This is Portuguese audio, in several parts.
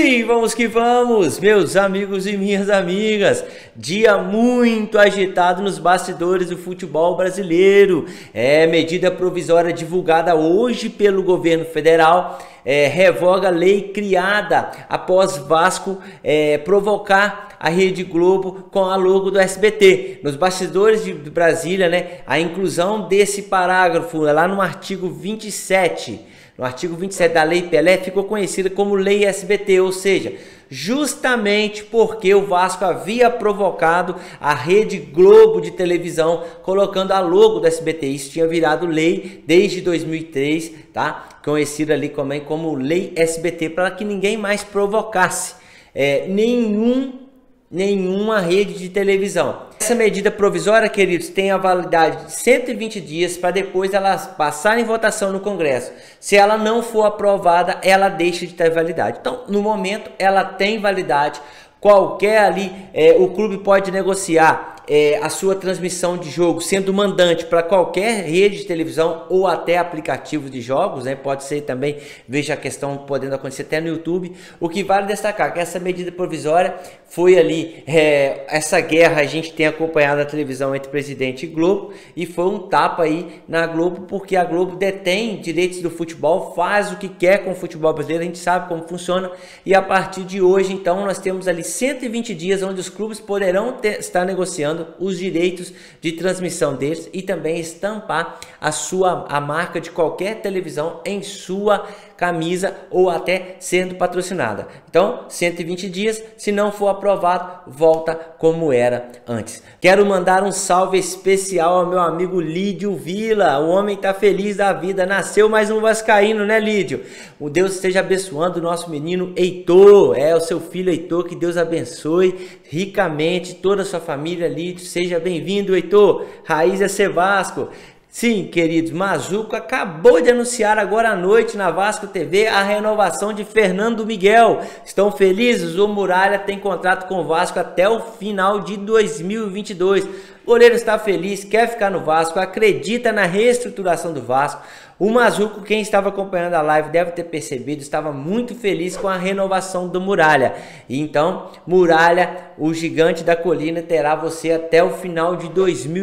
E vamos que vamos, meus amigos e minhas amigas. Dia muito agitado nos bastidores do futebol brasileiro. Medida provisória divulgada hoje pelo governo federal revoga a lei criada após Vasco provocar a Rede Globo com a logo do SBT. Nos bastidores de Brasília, a inclusão desse parágrafo lá no artigo 27. No artigo 27 da Lei Pelé ficou conhecida como Lei SBT, ou seja, justamente porque o Vasco havia provocado a Rede Globo de televisão colocando a logo do SBT. Isso tinha virado lei desde 2003, tá? Conhecida ali também como Lei SBT, para que ninguém mais provocasse nenhuma rede de televisão. Essa medida provisória, queridos, tem a validade de 120 dias para depois ela passar em votação no Congresso. Se ela não for aprovada, ela deixa de ter validade. Então, no momento, ela tem validade. Qualquer ali, o clube pode negociar a sua transmissão de jogo sendo mandante para qualquer rede de televisão ou até aplicativos de jogos, pode ser também, veja a questão podendo acontecer até no YouTube. O que vale destacar que essa medida provisória foi ali, essa guerra a gente tem acompanhado na televisão entre presidente e Globo, e foi um tapa aí na Globo, porque a Globo detém direitos do futebol, faz o que quer com o futebol brasileiro, a gente sabe como funciona, e a partir de hoje, então, nós temos ali 120 dias onde os clubes poderão estar negociando os direitos de transmissão deles e também estampar a marca de qualquer televisão em sua camisa ou até sendo patrocinada. Então, 120 dias, se não for aprovado, volta como era antes. Quero mandar um salve especial ao meu amigo Lídio Vila. O homem tá feliz da vida, nasceu mais um vascaíno, né, Lídio? O Deus esteja abençoando o nosso menino Heitor, o seu filho Heitor, que Deus abençoe ricamente toda a sua família, Lídio. Seja bem-vindo, Heitor. Raiz é ser Vasco. Sim, queridos, Mazuco acabou de anunciar agora à noite na Vasco TV a renovação de Fernando Miguel. Estão felizes? O Muralha tem contrato com o Vasco até o final de 2022. O goleiro está feliz, quer ficar no Vasco, acredita na reestruturação do Vasco. O Mazuco, quem estava acompanhando a live deve ter percebido, estava muito feliz com a renovação do Muralha. E então, Muralha, o gigante da colina, terá você até o final de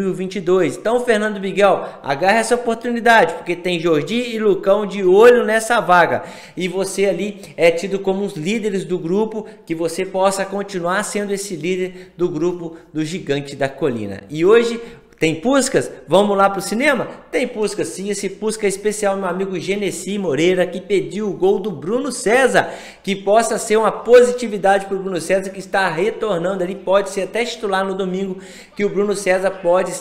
2022. Então, Fernando Miguel, agarre essa oportunidade, porque tem Jordi e Lucão de olho nessa vaga. E você ali é tido como os líderes do grupo, que você possa continuar sendo esse líder do grupo do gigante da colina. E hoje... tem Puskas? Vamos lá para o cinema? Tem Puskas sim, esse Puskas é especial, meu amigo Genesi Moreira, que pediu o gol do Bruno César, que possa ser uma positividade para o Bruno César, que está retornando ali, pode ser até titular no domingo, que o Bruno César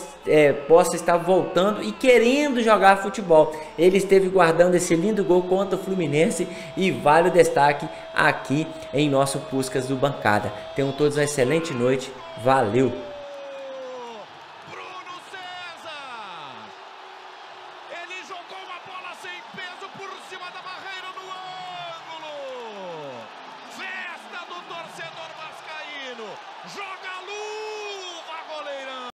possa estar voltando e querendo jogar futebol. Ele esteve guardando esse lindo gol contra o Fluminense e vale o destaque aqui em nosso Puskas do Bancada. Tenham todos uma excelente noite, valeu!